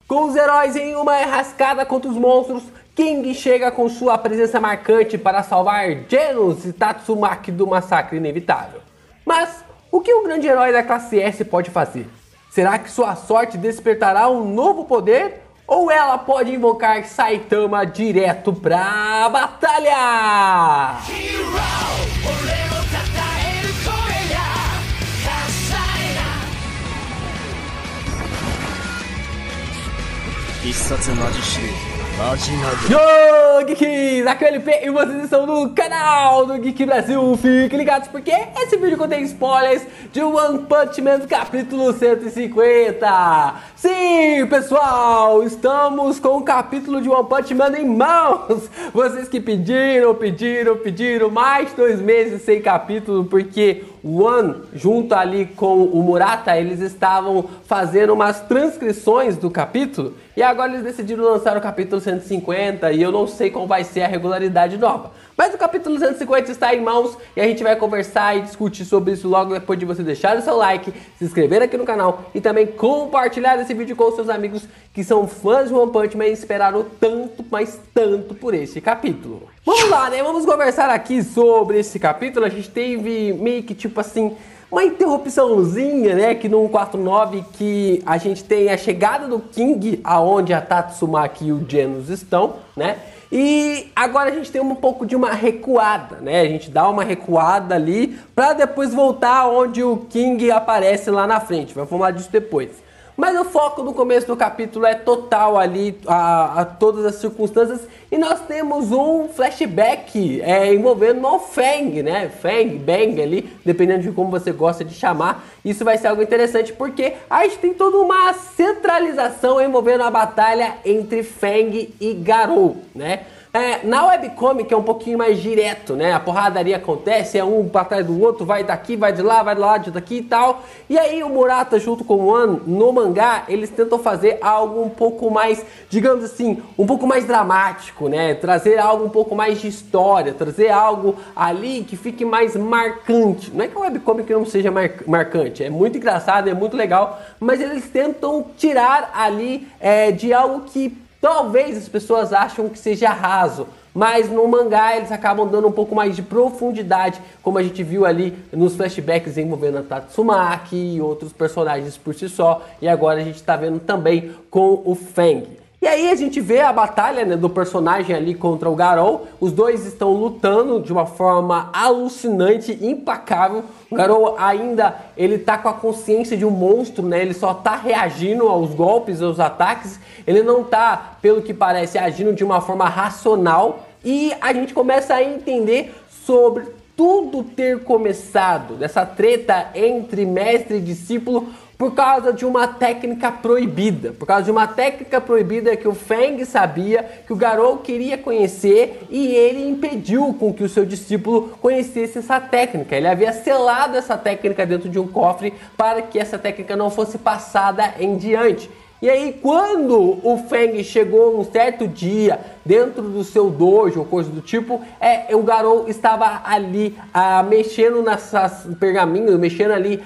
Com os heróis em uma enrascada contra os monstros, King chega com sua presença marcante para salvar Genos e Tatsumaki do massacre inevitável. Mas o que o grande herói da classe S pode fazer? Será que sua sorte despertará um novo poder? Ou ela pode invocar Saitama direto pra batalha? Yo, Geeks! Aqui é o LP e vocês estão no canal do Geek Brasil. Fiquem ligados porque esse vídeo contém spoilers de One Punch Man capítulo 150. Sim, pessoal, estamos com o capítulo de One Punch Man em mãos. Vocês que pediram mais de 2 meses sem capítulo porque o One, junto ali com o Murata, eles estavam fazendo umas transcrições do capítulo. E agora eles decidiram lançar o capítulo 150 e eu não sei qual vai ser a regularidade nova. Mas o capítulo 150 está em mãos e a gente vai conversar e discutir sobre isso logo depois de você deixar o seu like, se inscrever aqui no canal e também compartilhar esse vídeo com os seus amigos que são fãs de One Punch Man e esperaram tanto, mas tanto por esse capítulo. Vamos lá, né? Vamos conversar aqui sobre esse capítulo. A gente teve meio que tipo assim uma interrupçãozinha, né, que no 149 que a gente tem a chegada do King aonde a Tatsumaki e o Genos estão, né? E agora a gente tem um pouco de uma recuada, né? A gente dá uma recuada ali para depois voltar onde o King aparece lá na frente. Vamos falar disso depois. Mas o foco no começo do capítulo é total ali a todas as circunstâncias e nós temos um flashback envolvendo o Fang, né? Fang, Bang ali, dependendo de como você gosta de chamar. Isso vai ser algo interessante porque a gente tem toda uma centralização envolvendo a batalha entre Fang e Garou, né? Na webcomic é um pouquinho mais direto, né? A porradaria acontece, é um pra trás do outro, vai daqui, vai de lá, de daqui e tal. E aí o Murata junto com o One, no mangá, eles tentam fazer algo um pouco mais, digamos assim, um pouco mais dramático, né? Trazer algo um pouco mais de história, trazer algo ali que fique mais marcante. Não é que a webcomic não seja marcante, é muito engraçado, é muito legal, mas eles tentam tirar ali de algo que talvez as pessoas acham que seja raso, mas no mangá eles acabam dando um pouco mais de profundidade, como a gente viu ali nos flashbacks envolvendo a Tatsumaki e outros personagens por si só, e agora a gente está vendo também com o Fang. E aí a gente vê a batalha, né, do personagem ali contra o Garou. Os dois estão lutando de uma forma alucinante, impecável. O Garou ainda, ele tá com a consciência de um monstro, né? Ele só tá reagindo aos golpes, aos ataques. Ele não tá, pelo que parece, agindo de uma forma racional. E a gente começa a entender sobre tudo ter começado, dessa treta entre mestre e discípulo, por causa de uma técnica proibida. Por causa de uma técnica proibida que o Fang sabia, que o Garou queria conhecer e ele impediu com que o seu discípulo conhecesse essa técnica. Ele havia selado essa técnica dentro de um cofre para que essa técnica não fosse passada em diante. E aí quando o Fang chegou um certo dia dentro do seu dojo ou coisa do tipo, o Garou estava ali mexendo nessas pergaminhos, mexendo ali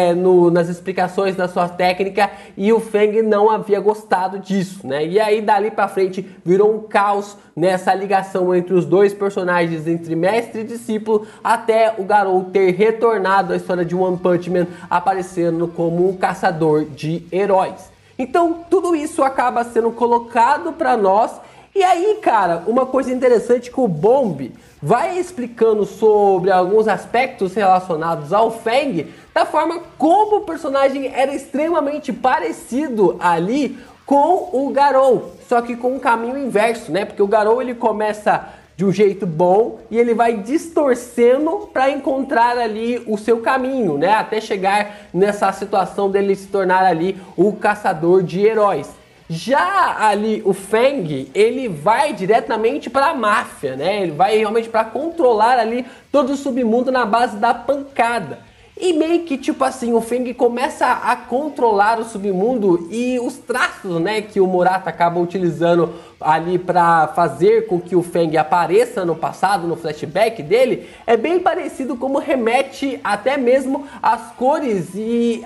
nas explicações da sua técnica e o Fang não havia gostado disso, né? E aí dali pra frente virou um caos nessa ligação entre os dois personagens, entre mestre e discípulo, até o Garou ter retornado à história de One Punch Man aparecendo como um caçador de heróis. Então tudo isso acaba sendo colocado para nós. E aí, cara, uma coisa interessante que o Bomb vai explicando sobre alguns aspectos relacionados ao Fang, da forma como o personagem era extremamente parecido ali com o Garou, só que com um caminho inverso, né? Porque o Garou ele começa de um jeito bom e ele vai distorcendo para encontrar ali o seu caminho, né? Até chegar nessa situação dele se tornar ali o caçador de heróis. Já ali o Fang, ele vai diretamente para a máfia, né? Ele vai realmente para controlar ali todo o submundo na base da pancada. E meio que tipo assim, o Fang começa a controlar o submundo e os traços, né, que o Murata acaba utilizando ali para fazer com que o Feng apareça no passado, no flashback dele, é bem parecido como remete até mesmo às cores e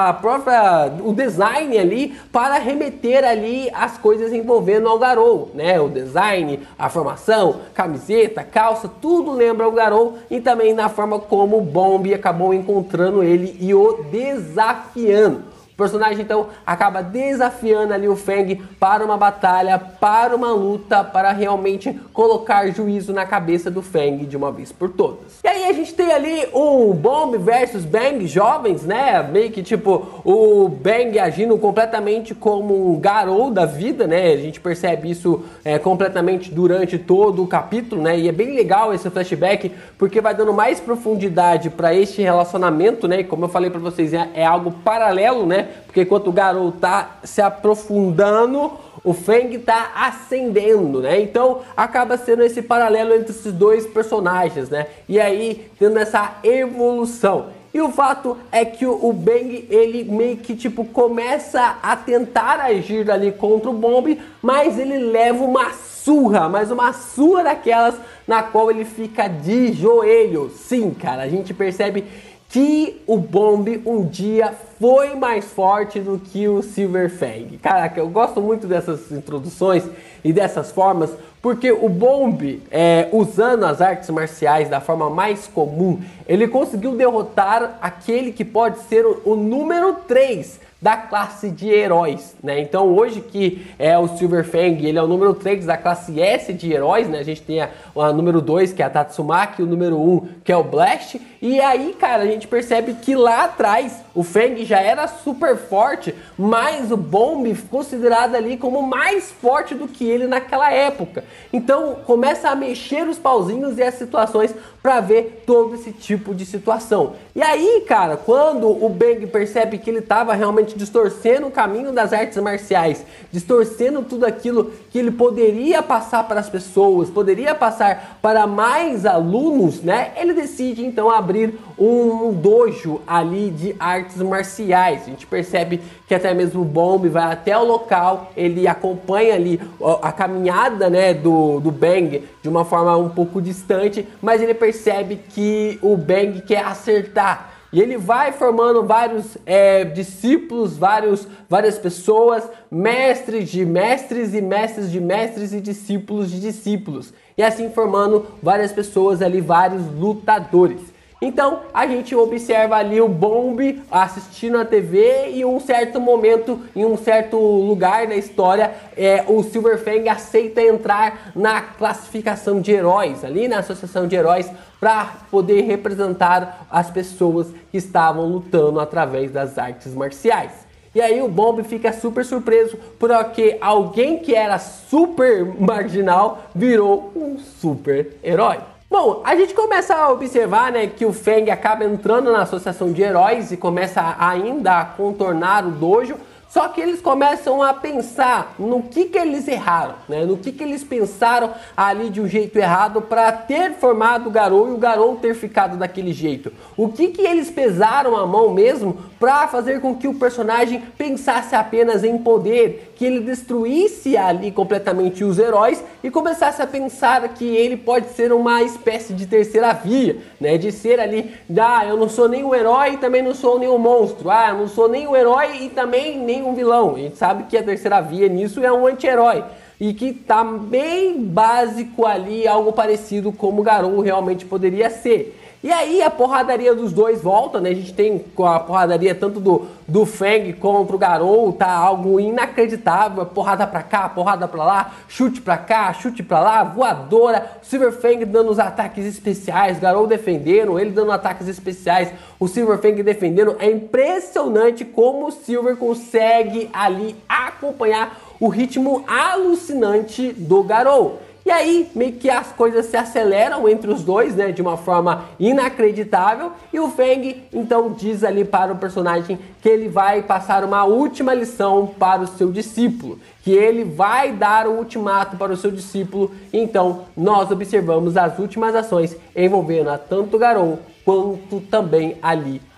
o design ali para remeter ali as coisas envolvendo ao Garou, né? O design, a formação, camiseta, calça, tudo lembra o Garou, e também na forma como o Bombi acabou encontrando ele e o desafiando. O personagem então acaba desafiando ali o Feng para uma batalha, para uma luta, para realmente colocar juízo na cabeça do Feng de uma vez por todas. E aí a gente tem ali o Bombi versus Bang jovens, né? Meio que tipo o Bang agindo completamente como um Garou da vida, né? A gente percebe isso completamente durante todo o capítulo, né? E é bem legal esse flashback porque vai dando mais profundidade para este relacionamento, né? E como eu falei para vocês, é algo paralelo, né? Porque enquanto o Garou tá se aprofundando, o Feng tá ascendendo, né? Então acaba sendo esse paralelo entre esses dois personagens, né? E aí tendo essa evolução. E o fato é que o Bang, ele meio que tipo começa a tentar agir ali contra o Bombi, mas ele leva uma surra, mas uma surra daquelas na qual ele fica de joelho. Sim, cara, a gente percebe que o Bombi um dia foi mais forte do que o Silver Fang. Caraca, eu gosto muito dessas introduções e dessas formas, porque o Bombi, usando as artes marciais da forma mais comum, ele conseguiu derrotar aquele que pode ser o número 3 da classe de heróis, né? Então hoje que é o Silver Fang, ele é o número 3 da classe S de heróis, né? A gente tem a número 2, que é a Tatsumaki, o número 1, que é o Blast. E aí, cara, a gente percebe que lá atrás o Fang já era super forte, mas o Bombi considerado ali como mais forte do que ele naquela época. Então começa a mexer os pauzinhos e as situações para ver todo esse tipo de situação. E aí, cara, quando o Bang percebe que ele estava realmente distorcendo o caminho das artes marciais, distorcendo tudo aquilo que ele poderia passar para as pessoas, poderia passar para mais alunos, né? Ele decide então abrir um dojo ali de artes marciais. A gente percebe que até mesmo o Bombi vai até o local, ele acompanha ali a caminhada, né, do Bang de uma forma um pouco distante, mas ele percebe que o Bang quer acertar. E ele vai formando vários discípulos, várias pessoas, mestres de mestres e mestres de mestres e discípulos de discípulos. E assim formando várias pessoas ali, vários lutadores. Então a gente observa ali o Bombi assistindo a TV e em um certo momento, em um certo lugar da história, o Silver Fang aceita entrar na classificação de heróis, ali na associação de heróis, para poder representar as pessoas que estavam lutando através das artes marciais. E aí o Bombi fica super surpreso porque alguém que era super marginal virou um super herói. Bom, a gente começa a observar, né, que o Fang acaba entrando na associação de heróis e começa ainda a contornar o dojo. Só que eles começam a pensar no que eles erraram, né? No que eles pensaram ali de um jeito errado para ter formado o Garou e o Garou ter ficado daquele jeito. O que eles pesaram a mão mesmo para fazer com que o personagem pensasse apenas em poder, que ele destruísse ali completamente os heróis e começasse a pensar que ele pode ser uma espécie de terceira via, né? De ser ali, eu não sou nem um herói e também não sou nem um monstro, eu não sou nem um herói e também nem um vilão. A gente sabe que a terceira via nisso é um anti-herói e que tá bem básico ali, algo parecido como o Garou realmente poderia ser. E aí a porradaria dos dois volta, né? A gente tem a porradaria tanto do Fang contra o Garou, tá algo inacreditável, porrada pra cá, porrada pra lá, chute pra cá, chute pra lá, voadora, o Silver Fang dando os ataques especiais, Garou defendendo, ele dando ataques especiais, o Silver Fang defendendo. É impressionante como o Silver consegue ali acompanhar o ritmo alucinante do Garou. E aí, meio que as coisas se aceleram entre os dois, né, de uma forma inacreditável. E o Fang, então, diz ali para o personagem que ele vai passar uma última lição para o seu discípulo. Que ele vai dar um ultimato para o seu discípulo. Então, nós observamos as últimas ações envolvendo tanto o Garou quanto também ali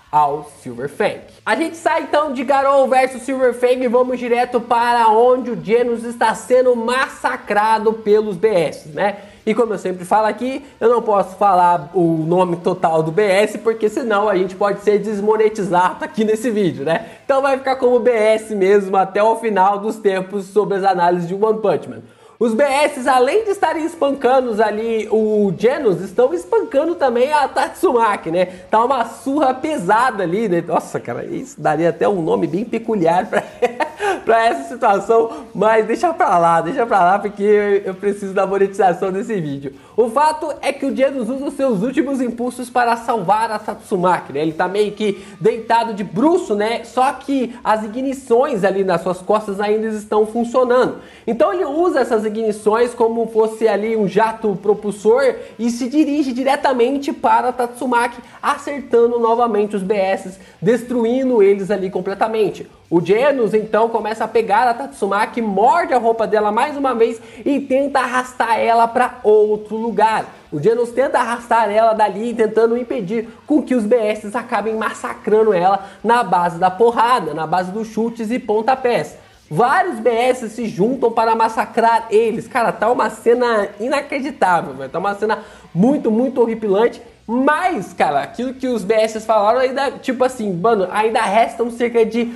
ao Silver Fang. A gente sai então de Garou versus Silver Fang e vamos direto para onde o Genos está sendo massacrado pelos BS, né? E como eu sempre falo aqui, eu não posso falar o nome total do BS, porque senão a gente pode ser desmonetizado aqui nesse vídeo, né? Então vai ficar como BS mesmo até o final dos tempos sobre as análises de One Punch Man. Os BS, além de estarem espancando ali o Genos, estão espancando também a Tatsumaki, né? Tá uma surra pesada ali, né? Nossa, cara, isso daria até um nome bem peculiar pra essa situação, mas deixa pra lá, porque eu preciso da monetização desse vídeo. O fato é que o Genos usa os seus últimos impulsos para salvar a Tatsumaki, né? Ele tá meio que deitado de bruço, né? Só que as ignições ali nas suas costas ainda estão funcionando. Então ele usa essas ignições como fosse ali um jato propulsor e se dirige diretamente para a Tatsumaki, acertando novamente os BS, destruindo eles ali completamente. O Genos então começa a pegar a Tatsumaki, morde a roupa dela mais uma vez e tenta arrastar ela para outro lugar. O Genos tenta arrastar ela dali, tentando impedir com que os BS acabem massacrando ela na base da porrada, na base dos chutes e pontapés. Vários BS se juntam para massacrar eles. Cara, tá uma cena inacreditável, velho. Tá uma cena muito, muito horripilante. Mas, cara, aquilo que os BS falaram ainda, tipo assim, mano, ainda restam cerca de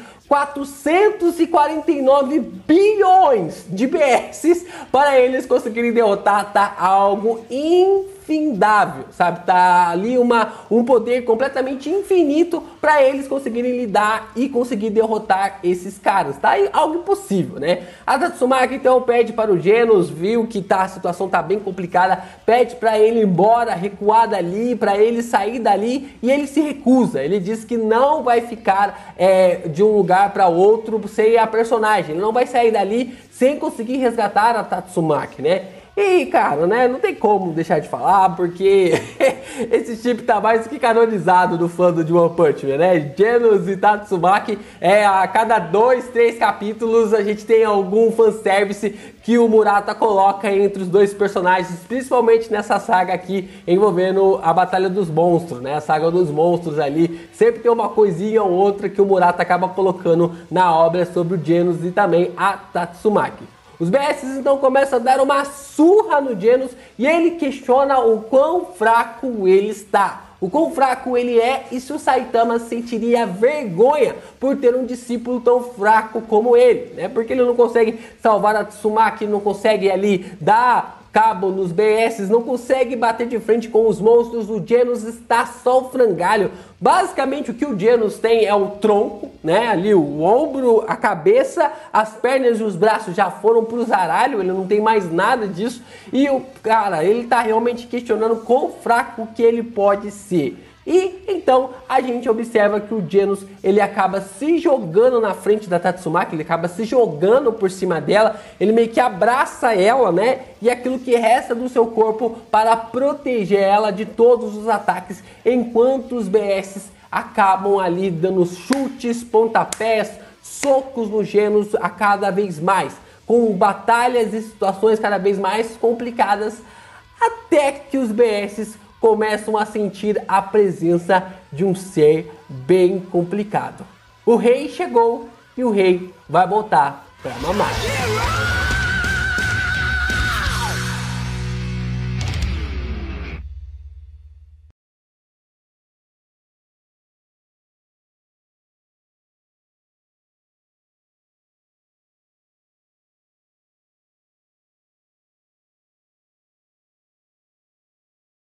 449 bilhões de BS para eles conseguirem derrotar. Tá algo infindável, sabe? Tá ali um poder completamente infinito para eles conseguirem lidar e conseguir derrotar esses caras. Tá aí algo impossível, né? A Tatsumaki então pede para o Genos, viu que a situação tá bem complicada, pede para ele ir embora, recuar dali, para ele sair dali, e ele se recusa. Ele diz que não vai ficar de um lugar para outro sem a personagem. Ele não vai sair dali sem conseguir resgatar a Tatsumaki, né? E, cara, né, não tem como deixar de falar, porque esse chip tá mais do que canonizado no fandom de One Punch Man, né? Genos e Tatsumaki, a cada 2, 3 capítulos a gente tem algum fanservice que o Murata coloca entre os dois personagens, principalmente nessa saga aqui envolvendo a Batalha dos Monstros, né? A saga dos monstros ali, sempre tem uma coisinha ou outra que o Murata acaba colocando na obra sobre o Genos e também a Tatsumaki. Os BS então começam a dar uma surra no Genos e ele questiona o quão fraco ele está. O quão fraco ele é e se o Saitama sentiria vergonha por ter um discípulo tão fraco como ele, né? Porque ele não consegue salvar a Tatsumaki, não consegue ali dar cabo nos BS, não consegue bater de frente com os monstros. O Genos está só o frangalho. Basicamente o que o Genos tem é o tronco, né? Ali o ombro, a cabeça, as pernas e os braços já foram pro zaralho, ele não tem mais nada disso. E o cara, ele tá realmente questionando quão fraco que ele pode ser. E então a gente observa que o Genos ele acaba se jogando na frente da Tatsumaki, ele acaba se jogando por cima dela, ele meio que abraça ela, né? E aquilo que resta do seu corpo para proteger ela de todos os ataques, enquanto os BS acabam ali dando chutes, pontapés, socos no Genos a cada vez mais, com batalhas e situações cada vez mais complicadas, até que os BS começam a sentir a presença de um ser bem complicado. O rei chegou e o rei vai voltar para mamar.